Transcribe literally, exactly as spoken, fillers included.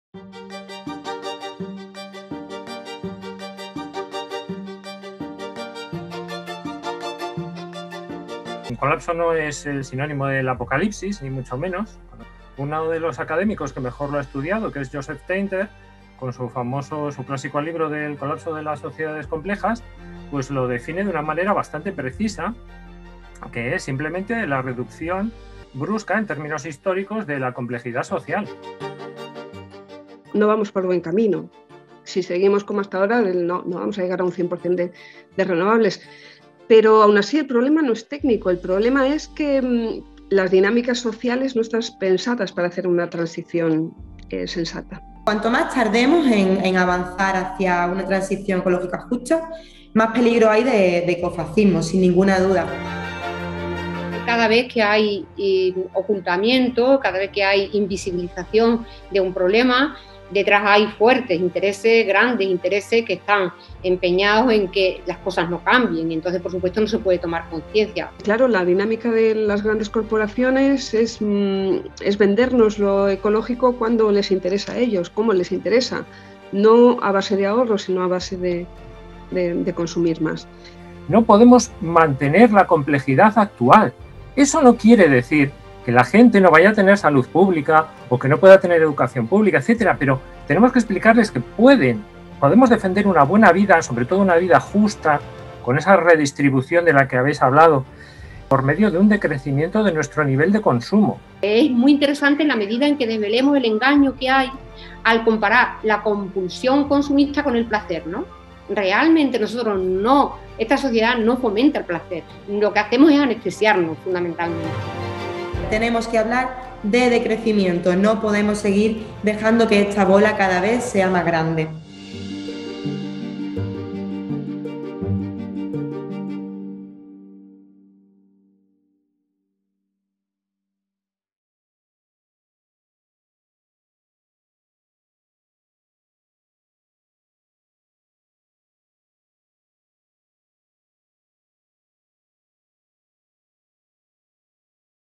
Un colapso no es el sinónimo del apocalipsis, ni mucho menos. Uno de los académicos que mejor lo ha estudiado, que es Joseph Tainter, con su famoso, su clásico libro del colapso de las sociedades complejas, pues lo define de una manera bastante precisa, que es simplemente la reducción brusca en términos históricos de la complejidad social. No vamos por buen camino. Si seguimos como hasta ahora, no, no vamos a llegar a un cien por cien de, de renovables. Pero aún así el problema no es técnico, el problema es que mmm, las dinámicas sociales no están pensadas para hacer una transición eh, sensata. Cuanto más tardemos en, en avanzar hacia una transición ecológica justa, más peligro hay de, de ecofascismo, sin ninguna duda. Cada vez que hay eh, ocultamiento, cada vez que hay invisibilización de un problema, detrás hay fuertes intereses, grandes intereses que están empeñados en que las cosas no cambien. Entonces, por supuesto, no se puede tomar conciencia. Claro, la dinámica de las grandes corporaciones es, es vendernos lo ecológico cuando les interesa a ellos, cómo les interesa. No a base de ahorro, sino a base de, de, de consumir más. No podemos mantener la complejidad actual. Eso no quiere decir que la gente no vaya a tener salud pública o que no pueda tener educación pública, etcétera, pero tenemos que explicarles que pueden, podemos defender una buena vida, sobre todo una vida justa, con esa redistribución de la que habéis hablado, por medio de un decrecimiento de nuestro nivel de consumo. Es muy interesante en la medida en que desvelemos el engaño que hay al comparar la compulsión consumista con el placer, ¿no? Realmente nosotros no, esta sociedad no fomenta el placer, lo que hacemos es anestesiarnos fundamentalmente. Tenemos que hablar de decrecimiento, no podemos seguir dejando que esta bola cada vez sea más grande.